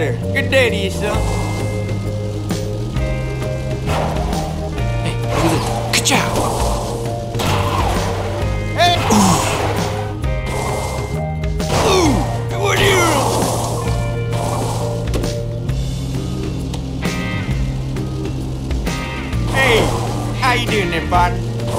there. Good day to you, son. Hey, look at this. Ka-chow! Hey! Ooh! What are you? Hey! How you doing there, bud?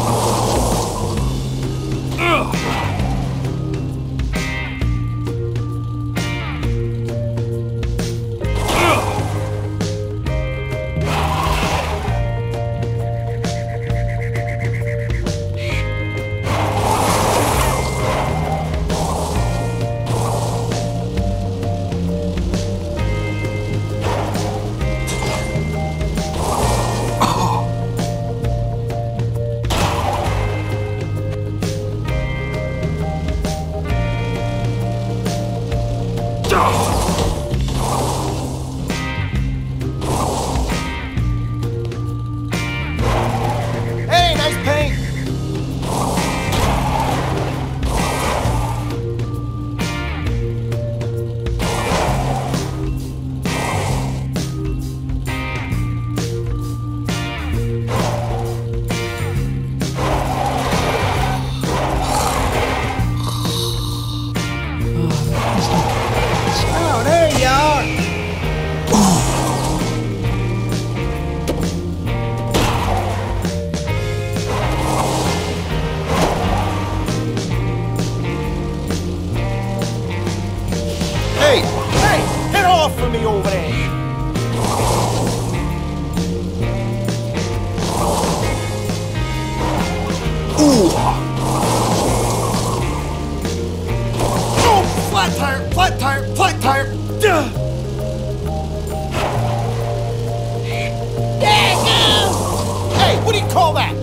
Hey, nice paint! Oh, there you are! Hey! Hey! Get off of me over there! Ooh! Oh! Flat tire! Flat tire! Flat tire! Duh! Hey! What do you call that?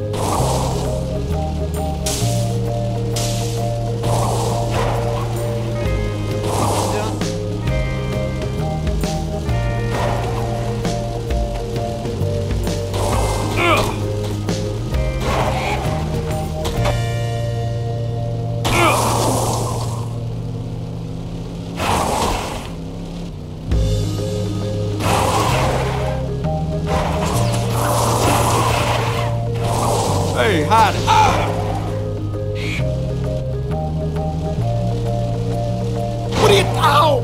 Hey, hide. What are you... Ow!